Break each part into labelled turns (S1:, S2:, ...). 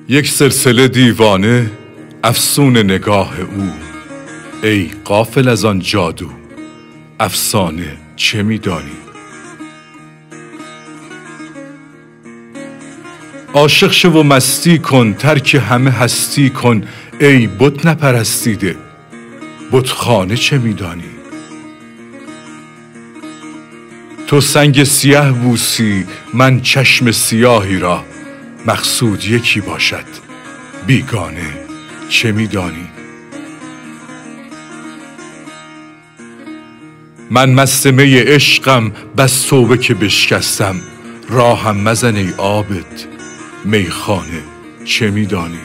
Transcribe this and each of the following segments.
S1: یک سلسله دیوانه افسون نگاه او، ای غافل از آن جادو افسانه چه می‌دانی؟ عاشق شو و مستی کن، ترک همه هستی کن، ای بت نپرستیده بتخانه چه می‌دانی؟ تو سنگ سیاه بوسی، من چشم سیاهی را، مقصود یکی باشد بیگانه چه می‌دانی؟ من مست می عشقم، بس توبه که بشکستم، راهم مزن ای عابد میخانه چه می‌دانی؟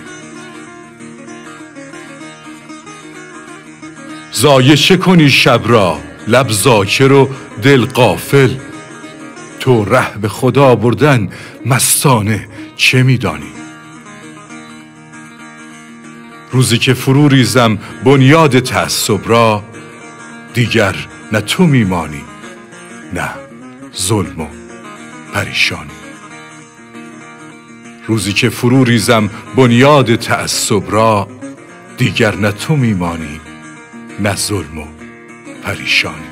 S1: ضایع چه کنی شب را، لب ذاکر و دل غافل، تو ره به خدا بردن مستانه چه می‌دانی؟ روزی که فرو ریزم بنیاد تعصب را، دیگر نه تو میمانی نه ظلم و پریشانی. روزی که فرو ریزم بنیاد تعصب را، دیگر نه تو میمانی نه ظلم و پریشانی.